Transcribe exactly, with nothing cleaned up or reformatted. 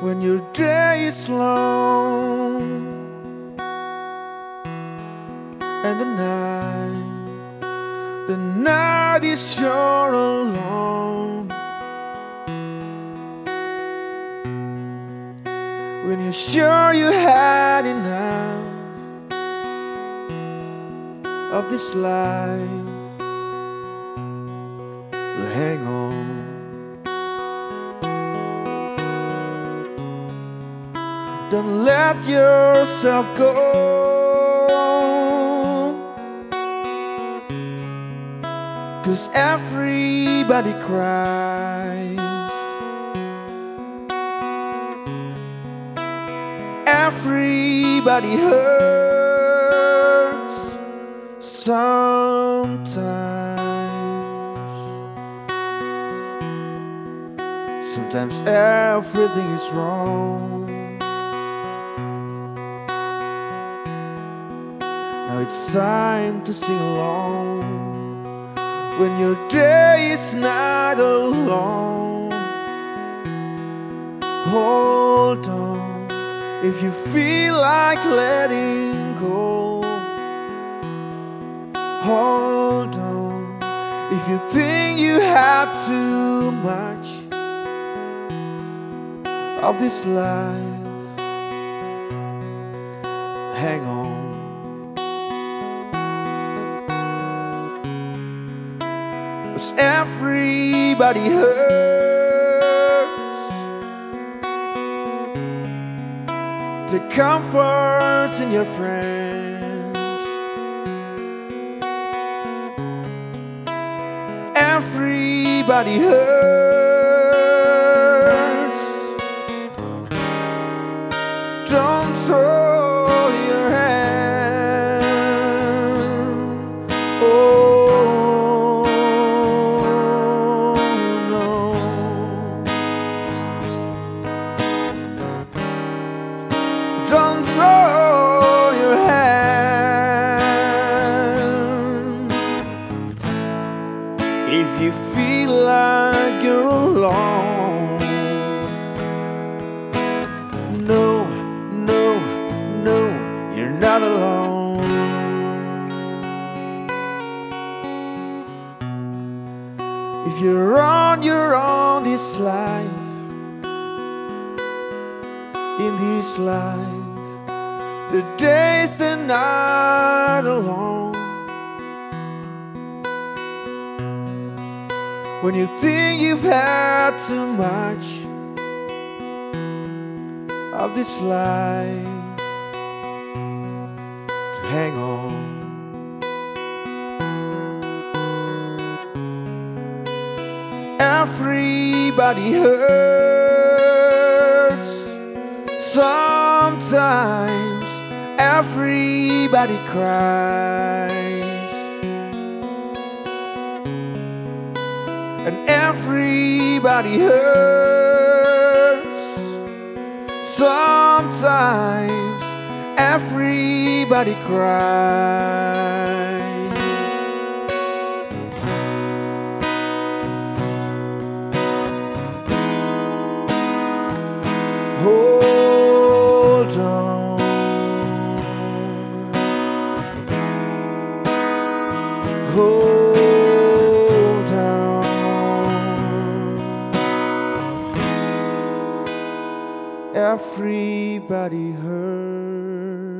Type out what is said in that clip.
when your day is long and the night, the night is short alone. When you're sure you had enough of this life, well, hang on. Don't let yourself go, 'cause everybody cries, everybody hurts sometimes. Sometimes everything is wrong. Now it's time to sing along when your day is not alone. Hold on if you feel like letting go. Hold on if you think you have too much of this life. Hang on. 'Cause everybody hurts. Take comfort in your friends. Everybody hurts. Don't throw your hand. Oh no. Don't throw your hand if you feel like you're alone. No, no, no, you're not alone. If you're on your own this life, in this life, the days are not alone. When you think you've had too much of this life, to hang on. Everybody hurts sometimes. Everybody cries, and everybody hurts sometimes. Everybody cries. Hold on. Hold on. Everybody hurts.